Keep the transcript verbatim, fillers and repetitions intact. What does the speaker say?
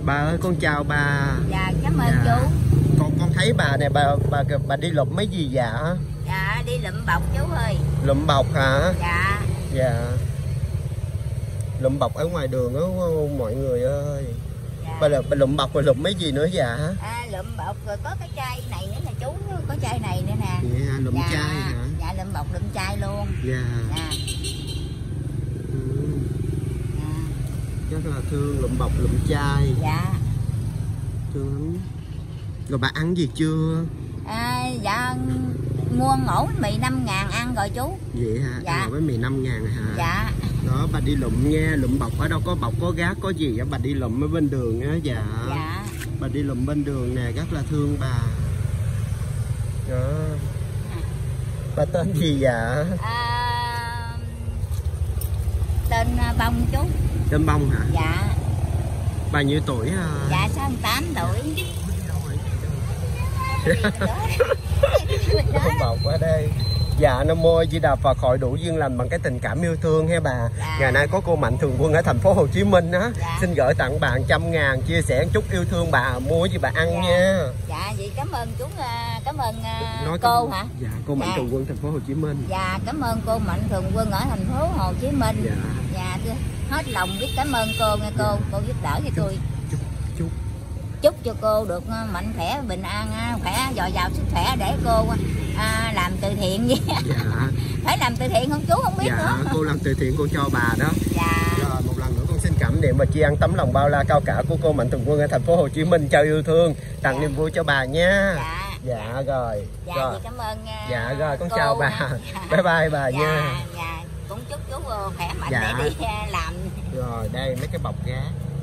Bà ơi con chào bà. Dạ cảm ơn Dạ. chú. Con con thấy bà này, bà bà bà đi lụm mấy gì dạ? Dạ đi lụm bọc chú ơi. Lụm bọc hả? Dạ. Dạ. Lụm bọc ở ngoài đường đó mọi người ơi. Dạ. Bà, bà lụm bọc rồi lụm mấy gì nữa dạ? À, lụm bọc rồi có cái chai này nữa nè chú, có chai này nữa nè. Dạ, lụm Dạ. chai hả? Dạ lụm bọc lụm chai luôn. Dạ. Dạ. Ừ. Dạ. Rất là thương, lụm bọc lụm chai. Dạ. Thương lắm. Rồi bà ăn gì chưa? À, dạ mua ổ mì năm ngàn ăn rồi chú. Vậy hả? Dạ. À, với mì năm ngàn hả? Dạ. Đó bà đi lụm nha, lụm bọc ở đâu có bọc có gác có gì á, bà đi lụm ở bên đường á. Dạ. Dạ. Bà đi lụm bên đường nè, rất là thương bà. Đó. Bà tên gì dạ? À, tên Bông chú. Tên Bông hả? Dạ. Bà nhiêu tuổi hả? Dạ sáu mươi tám tuổi. Lụm bọc ở đây. Dạ Nam Mô Di Đà Phật, hội đủ duyên lành bằng cái tình cảm yêu thương ha bà. Dạ. Ngày nay có cô Mạnh Thường Quân ở thành phố Hồ Chí Minh á. Dạ. Xin gửi tặng bạn trăm ngàn, chia sẻ một chút yêu thương bà, mua gì bà ăn Dạ. nha. Dạ vậy cảm ơn chú, cảm ơn Nói cô cảm... hả? Dạ cô Mạnh Dạ. Thường Quân thành phố Hồ Chí Minh. Dạ cảm ơn cô Mạnh Thường Quân ở thành phố Hồ Chí Minh. Dạ. Dạ tôi hết lòng biết cảm ơn cô nghe cô. Dạ. Cô giúp đỡ cho tôi. Chúc chúc Chúc cho cô được mạnh khỏe, bình an, khỏe, dồi dào sức khỏe để cô à, làm từ thiện vậy. Dạ. Phải làm từ thiện không chú không biết Dạ, nữa. cô làm từ thiện cô cho bà đó. Dạ. Rồi một lần nữa con xin cảm niệm và tri ân tấm lòng bao la cao cả của cô Mạnh Thường Quân ở thành phố Hồ Chí Minh trao yêu thương, tặng Dạ. niềm vui cho bà nha. Dạ. Dạ rồi. Dạ Rồi. vậy cảm ơn. Uh, Dạ rồi con cô chào bà. Dạ. Bye bye bà Dạ. nha. Dạ cũng chúc chú khỏe mạnh Dạ. để đi uh, làm. Rồi đây mấy cái bọc gác.